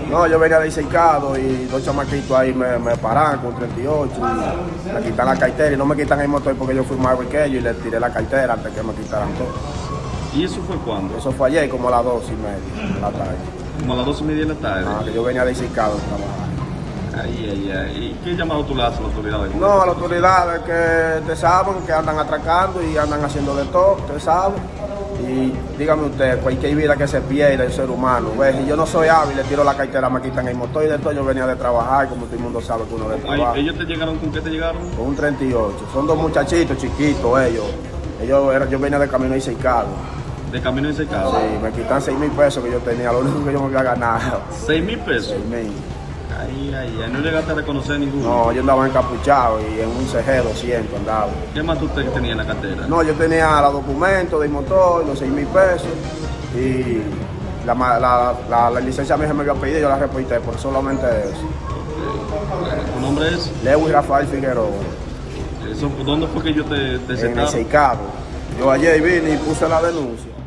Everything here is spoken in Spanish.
No, yo venía de Cercado y dos chamaquitos ahí me paran con 38 y me quitan la cartera y no me quitan el motor porque yo fui más que ellos y les tiré la cartera antes que me quitaran todo. ¿Y eso fue cuándo? Eso fue ayer como a las 2:30 de la tarde. Como a las 2:30 de la tarde. Que yo venía de Cercado a trabajar. ¿Y qué llamado tú le haces a las autoridades? No, a las autoridades que te saben que andan atracando y andan haciendo de todo, usted sabe. Y dígame usted, cualquier vida que se pierda el ser humano, ¿ves? Y yo no soy hábil, le tiro la cartera, me quitan el motor y de todo. Yo venía de trabajar, como todo el mundo sabe que uno de trabajo. ¿Ellos te llegaron con qué te llegaron? Con un 38. Son dos muchachitos chiquitos ellos. Yo venía de camino y Cercado. ¿De camino y Cercado? Sí, me quitan 6,000 pesos que yo tenía, lo único que yo me había ganado. ¿6,000 pesos? 6,000. No llegaste a reconocer ninguno. No, yo andaba encapuchado y en un CG 200 andaba. ¿Qué más tú tenías en la cartera? No, yo tenía los documentos del motor, los 6,000 pesos y la licencia mía me había pedido, yo la reporté por solamente eso. ¿Tu nombre es? Lewis Rafael Figueroa. ¿Dónde fue que yo te En el Cercado. Yo ayer vine y puse la denuncia.